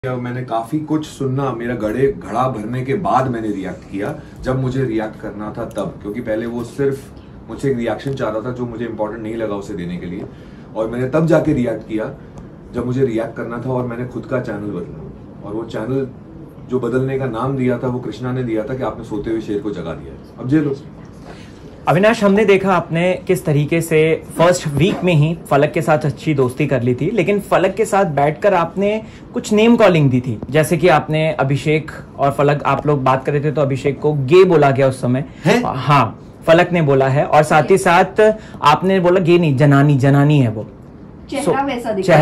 मैंने काफी कुछ सुनना, मेरा घड़ा भरने के बाद मैंने रिएक्ट किया, जब मुझे रिएक्ट करना था तब, क्योंकि पहले वो सिर्फ मुझसे एक रिएक्शन चाह रहा था जो मुझे इंपॉर्टेंट नहीं लगा उसे देने के लिए, और मैंने तब जाके रिएक्ट किया जब मुझे रिएक्ट करना था। और मैंने खुद का चैनल बदला, और वो चैनल जो बदलने का नाम दिया था वो कृष्णा ने दिया था कि आपने सोते हुए शेर को जगा दिया। अब जेलो अविनाश, हमने देखा आपने किस तरीके से फर्स्ट वीक में ही फलक के साथ अच्छी दोस्ती कर ली थी, लेकिन फलक के साथ बैठकर आपने कुछ नेम कॉलिंग दी थी, जैसे कि आपने अभिषेक और फलक, आप लोग बात कर रहे थे तो अभिषेक को गे बोला गया उस समय। हाँ, फलक ने बोला है, और साथ ही साथ आपने बोला गे नहीं, जनानी है वो, चेहरा वैसा दिखता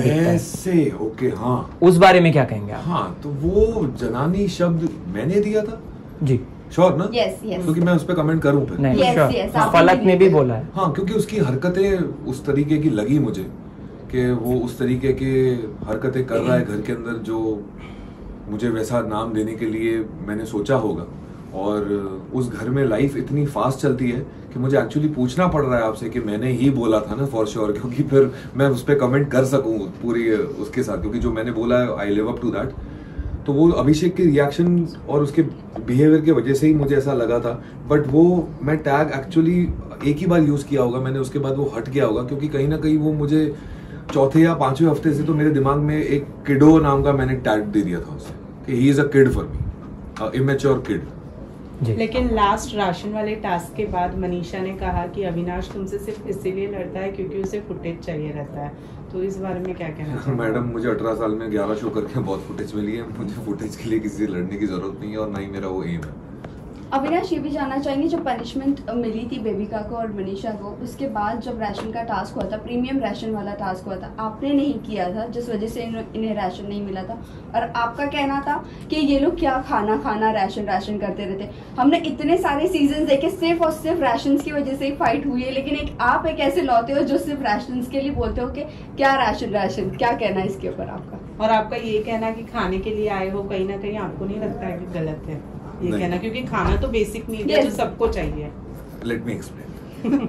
है। ओके, हाँ, उस बारे में क्या कहेंगे आप? हाँ, तो वो जनानी शब्द मैंने दिया था जी, श्योर ना? yes. क्योंकि मैं उस पर कमेंट करूं फिर? नहीं, yes, फलक ने भी बोला है। हाँ, क्योंकि उसकी हरकतें उस तरीके की लगी मुझे कि वो उस तरीके के हरकतें कर रहा है घर के अंदर, जो मुझे वैसा नाम देने के लिए मैंने सोचा होगा। और उस घर में लाइफ इतनी फास्ट चलती है कि मुझे एक्चुअली पूछना पड़ रहा है आपसे कि मैंने ही बोला था ना, फॉर श्योर, क्योंकि फिर मैं उस पर कमेंट कर सकूं पूरी उसके साथ, क्योंकि जो मैंने बोला है I live up to that. तो वो अभिषेक के रिएक्शन और उसके बिहेवियर की वजह से ही मुझे ऐसा लगा था, बट वो मैं टैग एक्चुअली एक ही बार यूज किया होगा मैंने, उसके बाद वो हट गया होगा, क्योंकि कहीं ना कहीं वो मुझे चौथे या पांचवें हफ्ते से तो मेरे दिमाग में एक किडो नाम का मैंने टैग दे दिया था उसे कि he is a kid for me, immature kid. लेकिन लास्ट राशन वाले टास्क के बाद मनीषा ने कहा कि अविनाश तुमसे सिर्फ इसीलिए लड़ता है क्योंकि उसे फुटेज चाहिए रहता है, तो इस बारे में क्या कहना चाहिए? मैडम, मुझे 18 साल में 11 शो करके बहुत फुटेज मिली है, मुझे फुटेज के लिए किसी से लड़ने की जरूरत नहीं है, और ना ही मेरा वो एम है। अविनाश, ये भी जानना चाहेंगे, जब पनिशमेंट मिली थी बेबिका को और मनीषा को, उसके बाद जब राशन का टास्क हुआ था, प्रीमियम राशन वाला टास्क हुआ था, आपने नहीं किया था जिस वजह से इन्हें राशन नहीं मिला था, और आपका कहना था कि ये लोग क्या खाना राशन करते रहते। हमने इतने सारे सीजन देखे, सिर्फ और सिर्फ राशन की वजह से ही फाइट हुई है, लेकिन आप एक ऐसे लौटे हो जो सिर्फ राशन के लिए बोलते हो कि क्या राशन, क्या कहना है इसके ऊपर आपका? और आपका ये कहना कि खाने के लिए आए हो, कहीं ना कहीं आपको नहीं लगता है कि गलत है ये कहना, क्योंकि खाना तो बेसिक नीड है जो सबको चाहिए? Let me explain.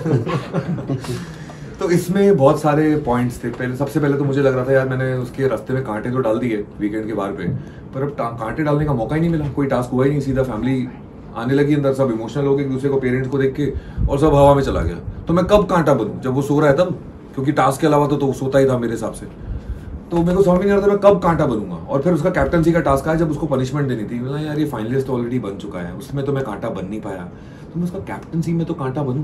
तो इसमें बहुत सारे पॉइंट्स थे। सबसे पहले तो मुझे लग रहा था यार मैंने उसके रास्ते में कांटे तो डाल दिए वीकेंड के बार पे, पर अब कांटे डालने का मौका ही नहीं मिला, कोई टास्क हुआ ही नहीं। सीधा फैमिली आने लगी अंदर, सब इमोशनल हो गए एक दूसरे को, पेरेंट्स को देख के, और सब हवा में चला गया। तो मैं कब कांटा बनूं? जब वो सो रहा है तब, क्योंकि टास्क के अलावा तो सोता ही था मेरे हिसाब से। तो मेरे को समझ में नहीं आ रहा था मैं कब कांटा बनूंगा। और फिर उसका कैप्टनसी का टास्क आया जब उसको पनिशमेंट देनी थी, बोला यार ये फाइनलिस्ट तो ऑलरेडी बन चुका है, उसमें तो मैं कांटा बन नहीं पाया, तो मैं उसका कैप्टनसी में तो कांटा बनूं।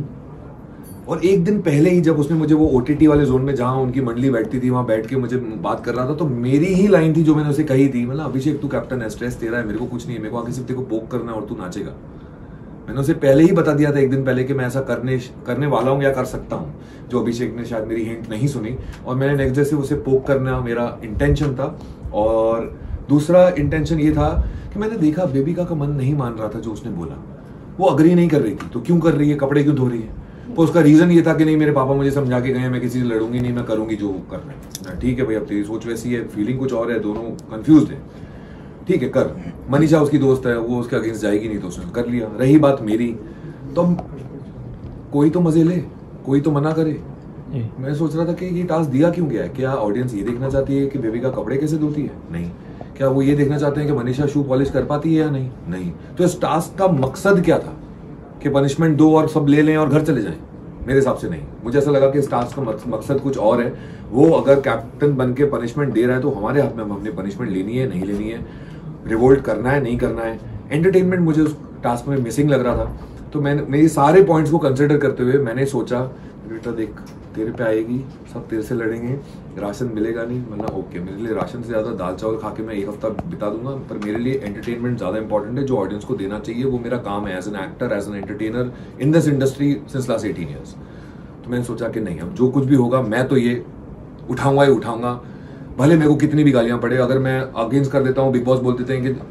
और एक दिन पहले ही जब उसने मुझे वो ओटीटी वाले जोन में जहां उनकी मंडली बैठती थी वहां बैठ के मुझे बात कर रहा था, तो मेरी ही लाइन थी जो मैंने उसे कही थी, मतलब अभिषेक तू कैप्टन है, स्ट्रेस तेरा है, मेरे को कुछ नहीं है, मेरे को आगे सिर्फ तेरे को पोक करना है और तू नाचेगा। मैंने उसे पहले ही बता दिया था एक दिन पहले कि मैं ऐसा करने वाला हूँ या कर सकता हूँ, जो अभिषेक ने शायद मेरी हिंट नहीं सुनी, और मैंने नेक्स्ट डे से उसे पोक करना मेरा इंटेंशन था। और दूसरा इंटेंशन ये था कि मैंने देखा बेबिका का मन नहीं मान रहा था, जो उसने बोला वो अग्री नहीं कर रही थी, तो क्यों कर रही है, कपड़े क्यों धो रही है? तो उसका रीजन ये था कि नहीं मेरे पापा मुझे समझा के गए, मैं किसी से लड़ूंगी नहीं, मैं करूंगी जो करना है। ठीक है भाई, अब तेरी सोच वैसी है, फीलिंग कुछ और है, दोनों कंफ्यूज है, ठीक है कर। मनीषा उसकी दोस्त है, वो उसके अगेंस्ट जाएगी नहीं, तो उसने कर लिया। रही बात मेरी, तो कोई तो मजे ले, कोई तो मना करे। मैं सोच रहा था कि ये टास्क दिया क्यों गया है? क्या ऑडियंस ये देखना चाहती है कि बेबिका कपड़े कैसे धोती है? नहीं। क्या वो ये देखना चाहते हैं कि मनीषा शू पॉलिश कर पाती है या नहीं? नहीं। तो इस टास्क का मकसद क्या था कि पनिशमेंट दो और सब ले लें और घर चले जाएं? मेरे हिसाब से नहीं। मुझे ऐसा लगा कि इस टास्क का मकसद कुछ और है। वो अगर कैप्टन बन के पनिशमेंट दे रहा है तो हमारे हाथ में, हमने पनिशमेंट लेनी है नहीं लेनी है, रिवोल्ट करना है नहीं करना है। एंटरटेनमेंट मुझे उस टास्क में मिसिंग लग रहा था। तो मैंने मेरे सारे पॉइंट्स को कंसिडर करते हुए मैंने सोचा बेटा देख तेरे पे आएगी, सब तेरे से लड़ेंगे, राशन मिलेगा नहीं, मतलब ओके, मेरे लिए राशन से ज़्यादा दाल चावल खा के मैं एक हफ्ता बिता दूंगा, पर मेरे लिए एंटरटेनमेंट ज़्यादा इंपॉर्टेंट है, जो ऑडियंस को देना चाहिए, वो मेरा काम है as an actor, as an entertainer in this industry since last 18 years. तो मैंने सोचा कि नहीं, अब जो कुछ भी होगा मैं तो ये उठाऊंगा ही उठाऊंगा, भले मेरे को कितनी भी गालियां पड़े। अगर मैं अगेंस्ट कर देता हूँ, बिग बॉस बोल देते हैं कि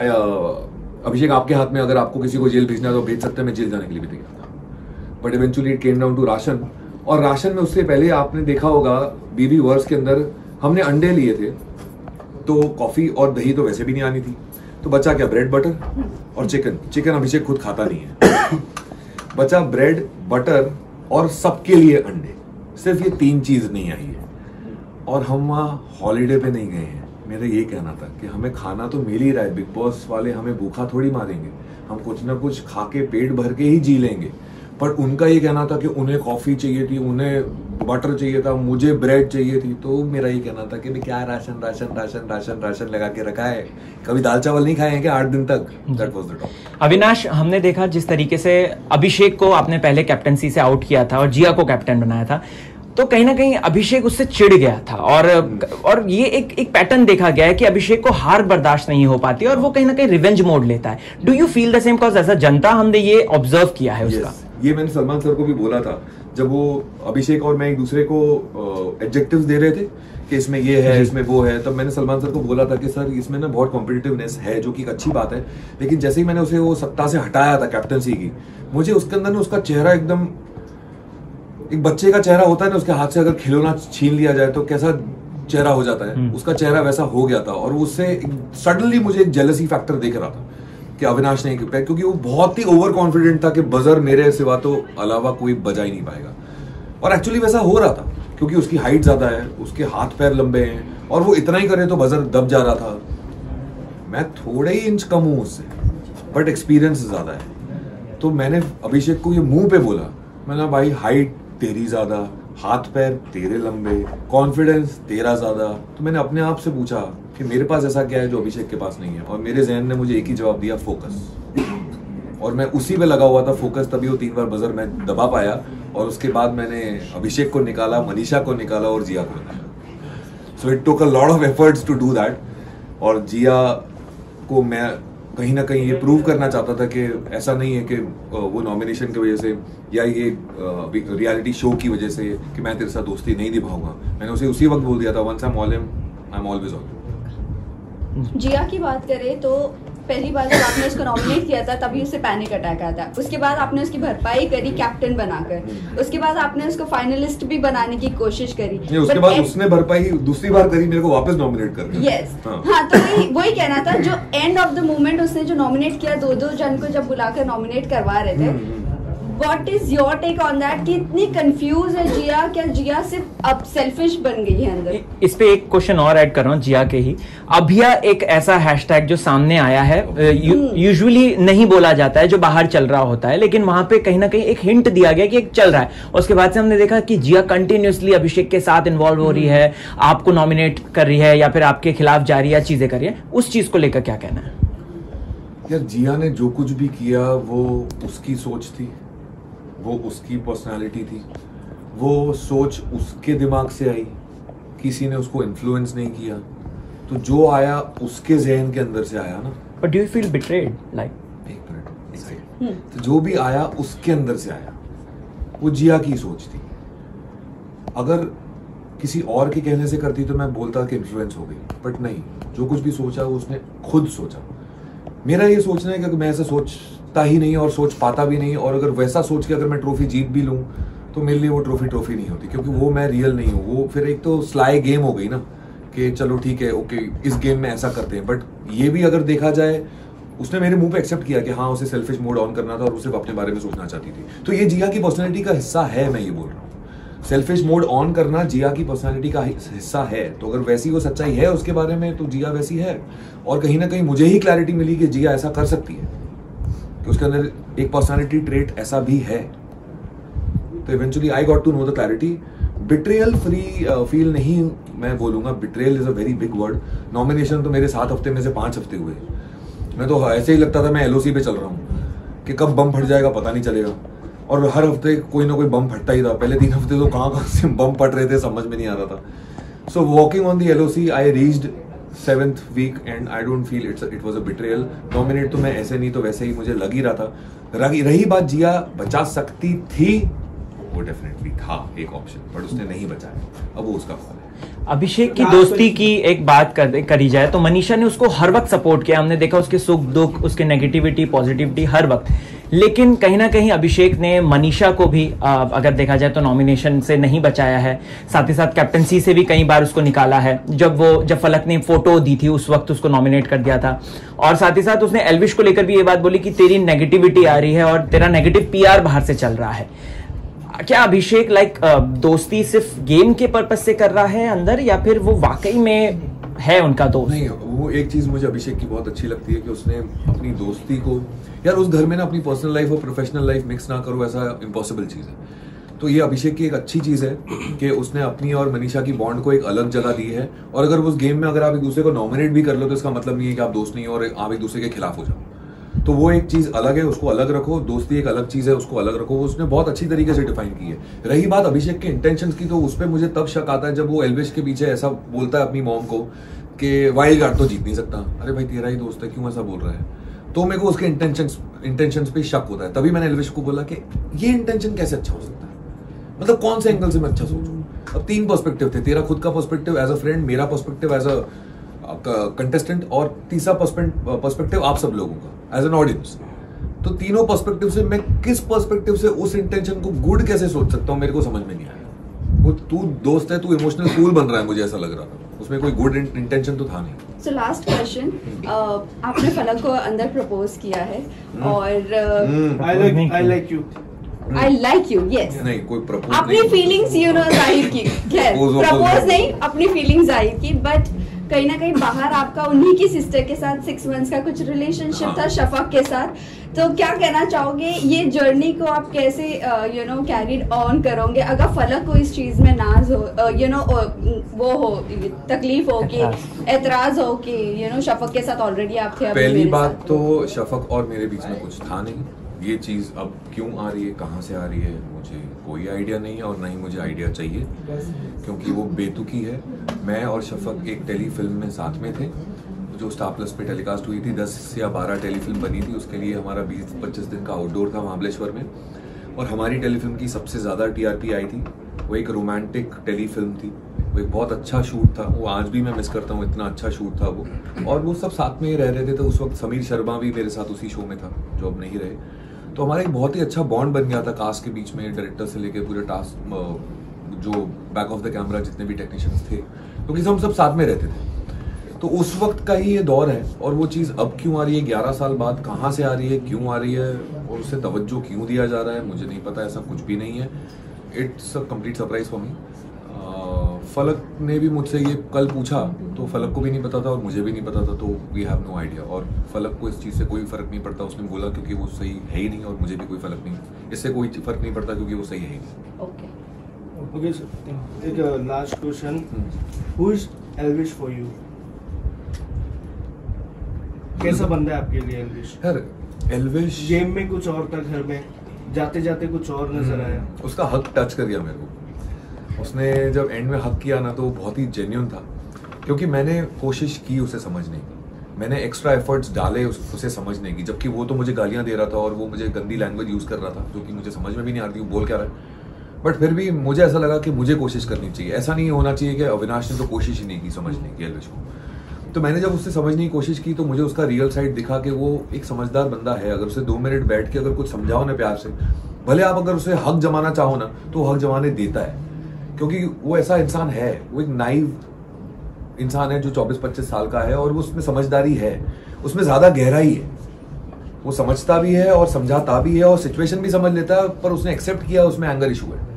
अभिषेक आपके हाथ में, अगर आपको किसी को जेल भेजना है तो भेज सकते हैं, मैं जेल जाने के लिए भी तैयार था। But eventually it came down to ration. और राशन में उससे पहले आपने देखा होगा बीबी वर्स के अंदर हमने अंडे लिए थे, तो कॉफी और दही तो वैसे भी नहीं आनी थी, तो बचा क्या, ब्रेड बटर और चिकन अभिषेक खुद खाता नहीं है। बचा ब्रेड बटर और सबके लिए अंडे, सिर्फ ये 3 चीज नहीं आई है। और हम वहाँ हॉलीडे पे नहीं गए हैं, मेरा ये कहना था कि हमें खाना तो मिल ही रहा है, बिग बॉस वाले हमें भूखा थोड़ी मारेंगे, हम कुछ ना कुछ खा के पेट भर के ही जी लेंगे। पर उनका ये कहना था कि उन्हें कॉफी चाहिए थी, उन्हें बटर चाहिए था, मुझे ब्रेड चाहिए थी। तो मेरा ये कहना था कि क्या ration ration ration ration ration लगा के रखा है, कभी दाल चावल नहीं खाए हैं क्या 8 दिन तक? That was the topic. Avinash, हमने देखा जिस तरीके से अभिषेक को आपने पहले कैप्टनसी से आउट किया था और जिया को कैप्टन बनाया था, तो कहीं ना कहीं अभिषेक उससे चिढ़ गया था और ये एक पैटर्न देखा गया है कि अभिषेक को हार बर्दाश्त नहीं हो पाती और वो कहीं ना कहीं रिवेंज मोड लेता है। Do you feel the same? Because as a janta हमने ये ऑब्जर्व किया है उसका। ये मैंने सलमान सर को भी बोला था जब वो अभिषेक और मैं एक दूसरे को एडजेक्टिव्स दे रहे थे कि इसमें ये है, इसमें वो है, तब मैंने सलमान सर को बोला था कि सर इसमें ना बहुत कॉम्पिटिटिवनेस है, जो कि एक अच्छी बात है, लेकिन जैसे ही मैंने उसे वो सत्ता से हटाया था कैप्टनसी की, मुझे उसके अंदर ना उसका चेहरा एकदम, एक बच्चे का चेहरा होता है ना, उसके हाथ से अगर खिलौना छीन लिया जाए तो कैसा चेहरा हो जाता है, उसका चेहरा वैसा हो गया था। और उससे सडनली मुझे एक जेलसी फैक्टर दिख रहा था कि अविनाश नहीं, क्योंकि वो बहुत ही ओवर कॉन्फिडेंट था कि बजर मेरे सिवा तो अलावा कोई बजा ही नहीं पाएगा। और एक्चुअली वैसा हो रहा था क्योंकि उसकी हाइट ज्यादा है, उसके हाथ पैर लंबे हैं और वो इतना ही करे तो बजर दब जा रहा था। मैं थोड़े ही इंच कम हूं उससे, बट एक्सपीरियंस ज्यादा है। तो मैंने अभिषेक को ये मुंह पे बोला, मैंने भाई हाइट तेरी ज्यादा, हाथ पैर तेरे लंबे, कॉन्फिडेंस तेरा ज्यादा। तो मैंने अपने आप से पूछा कि मेरे पास ऐसा क्या है जो अभिषेक के पास नहीं है, और मेरे जहन ने मुझे एक ही जवाब दिया, फोकस। और मैं उसी पे लगा हुआ था, फोकस, तभी वो 3 बार बजर मैं दबा पाया। और उसके बाद मैंने अभिषेक को निकाला, मनीषा को निकाला और जिया को निकाला। So it took a lot of efforts to do that. और जिया को मैं कहीं ना कहीं ये प्रूव करना चाहता था कि ऐसा नहीं है कि वो नॉमिनेशन की वजह से या ये रियलिटी शो की वजह से कि मैं तेरे साथ दोस्ती नहीं निभाऊंगा। मैंने उसे उसी वक्त बोल दिया था, once I am all him, I am always all. Jiya की बात करें तो पहली बार जब आपने उसको नॉमिनेट किया था तभी उसे पैनिक अटैक आया था। उसके बाद आपने उसकी भरपाई करी कैप्टन बनाकर, उसके बाद आपने उसको फाइनलिस्ट भी बनाने की कोशिश करी। उसके बाद उसने भरपाई दूसरी बार करी, मेरे को वापस नॉमिनेट कर दिया। यस, हाँ, तो वही कहना था, जो एंड ऑफ द मोमेंट उसने जो नॉमिनेट किया, 2-2 जन को जब बुलाकर नॉमिनेट करवा रहे थे, What is your take on that? कि इतनी कंफ्यूज है जिया, क्या जिया सिर्फ अब सेल्फिश बन गई है अंदर? इस पे एक क्वेश्चन और ऐड कर रहा हूँ जिया के ही। अभिया एक ऐसा हैशटैग जो सामने आया है, यूजुअली नहीं बोला जाता है, जो बाहर चल रहा होता है, लेकिन वहां पे कहीं ना कहीं एक हिंट दिया गया कि एक चल रहा है। उसके बाद से हमने देखा कि जिया कंटिन्यूअसली अभिषेक के साथ इन्वॉल्व हो रही है, आपको नॉमिनेट कर रही है या फिर आपके खिलाफ जा रही है, चीजें कर रही है। उस चीज को लेकर क्या कहना है? यार, जिया ने जो कुछ भी किया वो उसकी सोच थी, वो उसकी पर्सनालिटी थी, वो सोच उसके दिमाग से आई, किसी ने उसको इन्फ्लुएंस नहीं किया। तो जो आया उसके जहन के अंदर से आया ना। But do you feel betrayed? Like एक मिनट, तो जो भी आया उसके अंदर से आया, वो जिया की सोच थी। अगर किसी और के कहने से करती तो मैं बोलता कि इन्फ्लुएंस हो गई, बट नहीं, जो कुछ भी सोचा वो उसने खुद सोचा। मेरा ये सोचना है कि मैं ऐसा सोचता ही नहीं और सोच पाता भी नहीं, और अगर वैसा सोच के अगर मैं ट्रॉफी जीत भी लूं तो मेरे लिए वो ट्रॉफी नहीं होती, क्योंकि वो मैं रियल नहीं हूँ। वो फिर एक तो स्लाई गेम हो गई ना कि चलो ठीक है, ओके, इस गेम में ऐसा करते हैं। बट ये भी अगर देखा जाए, उसने मेरे मुंह पे एक्सेप्ट किया कि हाँ, उसे सेल्फिश मोड ऑन करना था और उसे अपने बारे में सोचना चाहती थी। तो ये जिया की पर्सनैलिटी का हिस्सा है, मैं ये बोल रहा हूँ। सेल्फिश मोड ऑन करना जिया की पर्सनालिटी का हिस्सा है। तो अगर वैसी वो सच्चाई है उसके बारे में, तो जिया वैसी है। और कहीं ना कहीं मुझे ही क्लैरिटी मिली कि जिया ऐसा कर सकती है, कि उसके अंदर एक पर्सनालिटी ट्रेट ऐसा भी है। तो eventually I got to know the clarity. Betrayal free feel नहीं मैं बोलूंगा, betrayal is a very big word. Nomination तो मेरे 7 हफ्ते में से 5 हफ्ते हुए। मैं तो ऐसे ही लगता था मैं एलओसी पे चल रहा हूँ कि कब बम फट जाएगा पता नहीं चलेगा, और हर हफ्ते कोई ना कोई बम फटता ही था। पहले 3 हफ्ते तो कहाँ से बम फट रहे थे समझ में नहीं आ रहा था। So walking on the LOC I reached 7th week and I don't feel it was a betrayal. Nominate तो मैं ऐसे नहीं तो वैसे ही मुझे लग ही रहा था। रही बात जिया बचा सकती थी, वो डेफिनेटली था एक ऑप्शन, बट उसने नहीं बचाया। अब वो उसका फल है। अभिषेक की दोस्ती की एक बात करी जाए तो मनीषा ने उसको हर वक्त सपोर्ट किया। हमने देखा उसके सुख दुख, उसके नेगेटिविटी पॉजिटिविटी हर वक्त। लेकिन कहीं ना कहीं अभिषेक ने मनीषा को भी अगर देखा जाए तो नॉमिनेशन से नहीं बचाया है। साथ ही साथ कैप्टनसी से भी कई बार उसको निकाला है। जब फलक ने फोटो दी थी उस वक्त उसको नॉमिनेट कर दिया था। और साथ ही साथ उसने एल्विश को लेकर भी ये बात बोली कि तेरी नेगेटिविटी आ रही है और तेरा नेगेटिव पीआर बाहर से चल रहा है। क्या अभिषेक दोस्ती सिर्फ गेम के पर्पस से कर रहा है अंदर, या फिर वो वाकई में है उनका दोस्त। नहीं, वो एक चीज मुझे अभिषेक की बहुत अच्छी लगती है कि उसने अपनी दोस्ती को, यार उस घर में ना अपनी पर्सनल लाइफ और प्रोफेशनल लाइफ मिक्स ना करो, ऐसा इम्पॉसिबल चीज है। तो ये अभिषेक की एक अच्छी चीज है कि उसने अपनी और मनीषा की बॉन्ड को एक अलग जगह दी है। और अगर उस गेम में अगर आप एक दूसरे को नॉमिनेट भी कर लो तो इसका मतलब नहीं है कि आप दोस्त नहीं हो और आप एक दूसरे के खिलाफ हो जाओ। तो वो एक चीज अलग है, उसको अलग रखो। दोस्ती एक अलग चीज है, उसको अलग रखो। वो उसने बहुत अच्छी तरीके से डिफाइन की है। रही बात अभिषेक के इंटेंशंस की, तो उस पर मुझे तब शक आता है जब वो एल्विश के पीछे ऐसा बोलता है अपनी मॉम को कि वाइल्ड कार्ड तो जीत नहीं सकता। अरे भाई तेरा ही दोस्त है, क्यों ऐसा बोल रहा है? तो मेरे को उसके इंटेंशंस पे शक होता है। तभी मैंने एल्विश को बोला कि ये इंटेंशन कैसे अच्छा हो सकता है, मतलब कौन से एंगल से मैं अच्छा सोचूं। अब 3 पर्सपेक्टिव थे, तेरा खुद का पर्सपेक्टिव एज अ फ्रेंड, मेरा पर्सपेक्टिव एज अ कंटेस्टेंट और तीसरा पर्सपेक्टिव आप सब लोगों का एज एन ऑडियंस। तो तीनों पर्सपेक्टिव से मैं किस पर्सपेक्टिव से उस इंटेंशन को गुड कैसे सोच सकता हूं, मेरे को समझ में नहीं आया। वो तू दोस्त है, तू इमोशनल फूल बन रहा है, मुझे ऐसा लग रहा था। उसमें कोई गुड इंटेंशन तो था नहीं। सो लास्ट क्वेश्चन, आपने फलक को अंदर प्रपोज किया है और आई लाइक यू, यस। नहीं, कोई प्रपोज अपनी फीलिंग्स जाहिर की, खैर प्रपोज नहीं, अपनी फीलिंग्स जाहिर की, बट कहीं ना कहीं बाहर आपका उन्हीं की सिस्टर के साथ 6 मंथ्स का कुछ रिलेशनशिप था, शफक के साथ। तो क्या कहना चाहोगे, ये जर्नी को आप कैसे कैरिड ऑन करोगे अगर फलक को इस चीज में नाज हो, वो हो, तकलीफ हो कि एतराज हो कि शफक के साथ ऑलरेडी आप थे। पहली बात तो शफक और मेरे बीच में कुछ था नहीं। ये चीज अब क्यों आ रही है, कहाँ से आ रही है, मुझे कोई आइडिया नहीं है और ना ही मुझे आइडिया चाहिए, क्योंकि वो बेतुकी है। मैं और शफक एक टेली फिल्म में साथ में थे जो स्टार प्लस पे टेलीकास्ट हुई थी। 10 या 12 टेलीफिल्म बनी थी, उसके लिए हमारा 20-25 दिन का आउटडोर था महाबलेश्वर में। और हमारी टेलीफिल्म की सबसे ज़्यादा TRP आई थी। वो एक रोमांटिक टेलीफिल्म थी, वो एक बहुत अच्छा शूट था। वो आज भी मैं मिस करता हूँ, इतना अच्छा शूट था वो। और वो सब साथ में ही रह रहे थे। तो उस वक्त समीर शर्मा भी मेरे साथ उसी शो में था, जो अब नहीं रहे। तो हमारा एक बहुत ही अच्छा बॉन्ड बन गया था कास्ट के बीच में, डायरेक्टर से लेके पूरे टास्क, जो बैक ऑफ द कैमरा जितने भी टेक्नीशियंस थे, क्योंकि हम सब साथ में रहते थे। तो उस वक्त का ही ये दौर है। और वो चीज़ अब क्यों आ रही है 11 साल बाद, कहाँ से आ रही है, क्यों आ रही है और उससे तवज्जो क्यों दिया जा रहा है, मुझे नहीं पता। ऐसा कुछ भी नहीं है। It's a complete surprise for me. Falak ने भी मुझसे ये कल पूछा तो फलक को भी नहीं पता था और मुझे भी नहीं पता था। तो वी हैव नो आइडिया। और फलक को इस चीज़ से कोई फ़र्क नहीं पड़ता। उसने बोला क्योंकि वो सही है ही नहीं, और मुझे भी कोई फ़र्क नहीं, इससे कोई फ़र्क नहीं पड़ता क्योंकि वो सही है ही नहीं। ओके एक last question, who is Elvish for you? कैसा बंदा है आपके लिए एल्विश? यार एल्विश गेम में कुछ और था, घर में जाते जाते कुछ और नजर आया। उसका हक टच कर गया मेरे को। उसने जब एंड में हक किया ना, तो वो बहुत ही जेन्युइन था, क्योंकि मैंने कोशिश की उसे समझने की। मैंने एक्स्ट्रा एफर्ट्स डाले उसे समझने की, जबकि वो तो मुझे गालियां दे रहा था और वो मुझे गंदी लैंग्वेज यूज़ कर रहा था, जो कि मुझे समझ में भी नहीं आ रही वो बोल क्या रहा है। बट फिर भी मुझे ऐसा लगा कि मुझे कोशिश करनी चाहिए। ऐसा नहीं होना चाहिए कि अविनाश ने तो कोशिश ही नहीं की समझने की एल्विश को। तो मैंने जब उससे समझने की कोशिश की तो मुझे उसका रियल साइड दिखा कि वो एक समझदार बंदा है। अगर उसे 2 मिनट बैठ के अगर कुछ समझाओ ना प्यार से, भले आप अगर उसे हक जमाना चाहो ना, तो हक जमाने देता है, क्योंकि वो ऐसा इंसान है। वो एक नाइव इंसान है जो 24-25 साल का है, और वो उसमें समझदारी है, उसमें ज्यादा गहराई है। वो समझता भी है और समझाता भी है और सिचुएशन भी समझ लेता है। पर उसने एक्सेप्ट किया, उसमें एंगर इशू है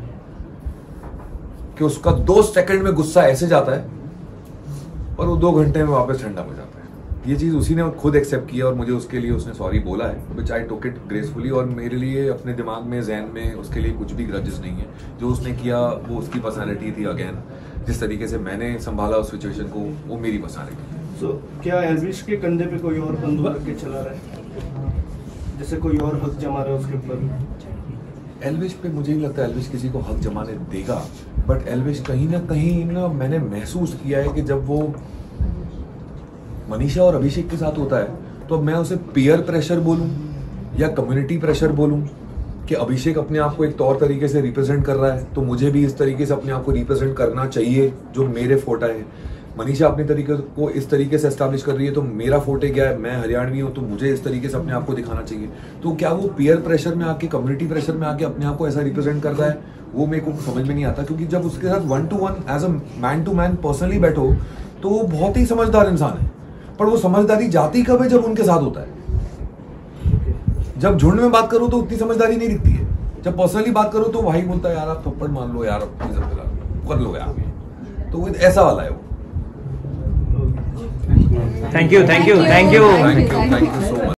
कि उसका 2 सेकंड में गुस्सा ऐसे जाता है और वो 2 घंटे में वापस ठंडा हो जाता है। ये चीज़ उसी ने खुद एक्सेप्ट किया और मुझे उसके लिए उसने सॉरी बोला है, विच आई टुक इट ग्रेसफुली। और मेरे लिए अपने दिमाग में, जहन में उसके लिए कुछ भी ग्रजेस नहीं है। जो उसने किया वो उसकी पर्सनैलिटी थी। अगेन जिस तरीके से मैंने संभाला उस सिचुएशन को, वो मेरी पर्सनैलिटी थी। सो क्या एल्विश के कंधे पे कोई और बंदूक रख के चला रहा है, जैसे कोई और हक जमा रहा है उसके ऊपर? एल्विश पे मुझे नहीं लगता एल्विश किसी को हक जमाने देगा। बट एल्विश कहीं ना मैंने महसूस किया है कि जब वो मनीषा और अभिषेक के साथ होता है, तो मैं उसे पीयर प्रेशर बोलूं या कम्युनिटी प्रेशर बोलूं कि अभिषेक अपने आप को एक तौर तरीके से रिप्रेजेंट कर रहा है, तो मुझे भी इस तरीके से अपने आप को रिप्रेजेंट करना चाहिए जो मेरे फोटा है। मनीषा अपने तरीके को इस तरीके से एस्टैब्लिश कर रही है, तो मेरा फोटे क्या है, मैं हरियाणवी हूँ, तो मुझे इस तरीके से अपने आप को दिखाना चाहिए। तो क्या वो पीयर प्रेशर में आके, कम्युनिटी प्रेशर में आके अपने आप को ऐसा रिप्रेजेंट करता है, वो मेरे को समझ में नहीं आता। क्योंकि जब उसके साथ 1 to 1 as a man to man personally बैठो, तो वो बहुत ही समझदार इंसान है। पर वो समझदारी जाती कब है? जब उनके साथ होता है। जब झुंड में बात करो तो उतनी समझदारी नहीं दिखती है। जब पर्सनली बात करो तो भाई बोलता है यार आप थप्पड़ मान लो यार, अपनी कर लो यार, तो वो ऐसा वाला है वो। Thank you, thank you, thank you. Thank you so much.